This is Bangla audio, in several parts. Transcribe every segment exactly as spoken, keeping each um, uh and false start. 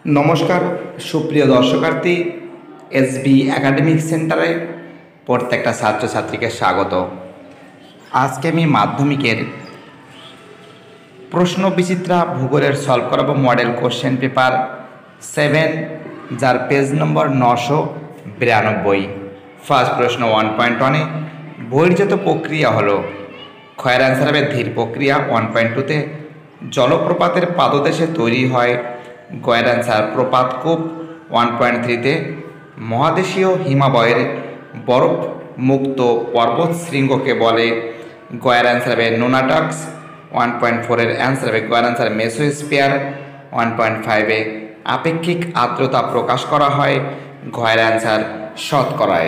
নমস্কার সুপ্রিয় দর্শকার্থী, এসবি একাডেমিক সেন্টারে প্রত্যেকটা ছাত্রছাত্রীকে স্বাগত। আজকে আমি মাধ্যমিকের প্রশ্ন বিচিত্রা ভূগোলের সলভ করাবো মডেল কোশ্চেন পেপার সেভেন, যার পেজ নম্বর নশো বিরানব্বই। ফার্স্ট প্রশ্ন ওয়ান পয়েন্ট ওয়ানে বহির্জাত প্রক্রিয়া হলো, ক্ষয়ের অ্যান্সার হবে ধীর প্রক্রিয়া। ওয়ান পয়েন্ট টুতে জলপ্রপাতের পাদদেশে তৈরি হয়, গয়ের অ্যান্সার প্রপাতকূপ। ওয়ান পয়েন্ট থ্রিতে মহাদেশীয় হিমাবয়ের বরফ মুক্ত পর্বত শৃঙ্গকে বলে, গয়ের অ্যান্সার হবে নোনাটাক্স। ওয়ান পয়েন্ট ফোরের অ্যান্সার হবে গয়ের অ্যান্সার মেসোস্পিয়ার। ওয়ান পয়েন্ট ফাইভে আপেক্ষিক আর্দ্রতা প্রকাশ করা হয়, গয়ের অ্যান্সার শতকরায়।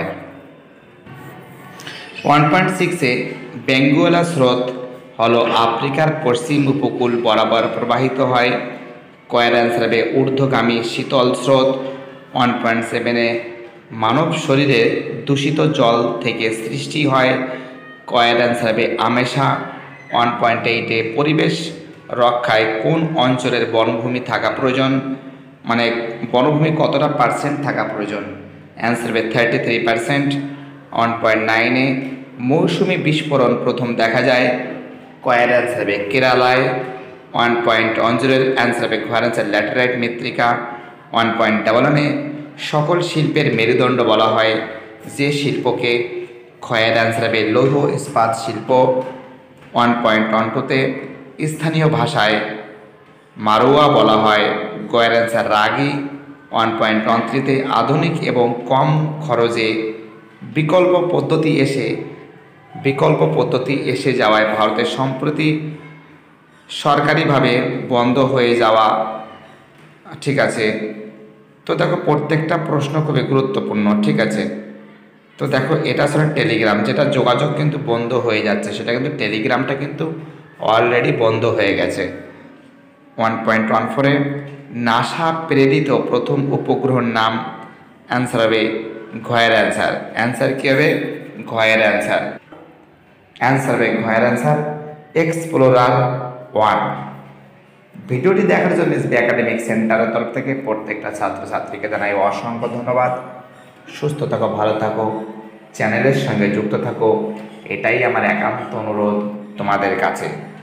ওয়ান পয়েন্ট সিক্সে বেঙ্গুয়েলা স্রোত হলো আফ্রিকার পশ্চিম উপকূল বরাবর প্রবাহিত হয়, কয়ের অ্যান্সার হবে ঊর্ধ্বগামী শীতল স্রোত। ওয়ান পয়েন্ট সেভেনে মানব শরীরে দূষিত জল থেকে সৃষ্টি হয়, কয়ের অ্যান্সার হবে আমেশা। ওয়ান পয়েন্ট এইটে পরিবেশ রক্ষায় কোন অঞ্চলের বনভূমি থাকা প্রয়োজন, মানে বনভূমি কতটা পার্সেন্ট থাকা প্রয়োজন, অ্যান্সার হবে thirty three percent. One point নাইনে মৌসুমি বিস্ফোরণ প্রথম দেখা যায়, কয়ের অ্যান্সার হবে কেরালায়। ওয়ান পয়েন্ট অঞ্চলের অ্যান্সার হবে ঘয়ের অ্যান্সার ল্যাটেরাইট মৃত্তিকা। ওয়ান পয়েন্ট ডাবল ওয়ানে সকল শিল্পের মেরুদণ্ড বলা হয় যে শিল্পকে, ক্ষয়ের অ্যান্সার হবে লৌহ ইস্পাত শিল্প। ওয়ান পয়েন্ট ওয়ান টুতে স্থানীয় ভাষায় মারোয়া বলা হয়, গয়ের অ্যান্সার রাগি। ওয়ান পয়েন্ট ওয়ান থ্রিতে আধুনিক এবং কম খরচে বিকল্প পদ্ধতি এসে বিকল্প পদ্ধতি এসে যাওয়ায় ভারতের সম্প্রতি সরকারিভাবে বন্ধ হয়ে যাওয়া, ঠিক আছে। তো দেখো প্রত্যেকটা প্রশ্ন খুবই গুরুত্বপূর্ণ, ঠিক আছে। তো দেখো এটা আসলে টেলিগ্রাম, যেটা যোগাযোগ কিন্তু বন্ধ হয়ে যাচ্ছে, সেটা কিন্তু টেলিগ্রামটা কিন্তু অলরেডি বন্ধ হয়ে গেছে। ওয়ান পয়েন্ট ওয়ান ফোরে নাসা প্রেরিত প্রথম উপগ্রহের নাম, অ্যান্সার হবে ঘয়ের অ্যান্সার। অ্যান্সার কী হবে? ঘয়ের অ্যান্সার। অ্যান্সার হবে ঘয়ের অ্যান্সার এক্সপ্লোরার ওয়ান। ভিডিওটি দেখার জন্য এসবি একাডেমিক সেন্টারের তরফ থেকে প্রত্যেকটা ছাত্রছাত্রীকে জানাই অসংখ্য ধন্যবাদ। সুস্থ থাকো, ভালো থাকো, চ্যানেলের সঙ্গে যুক্ত থাকো, এটাই আমার একান্ত অনুরোধ তোমাদের কাছে।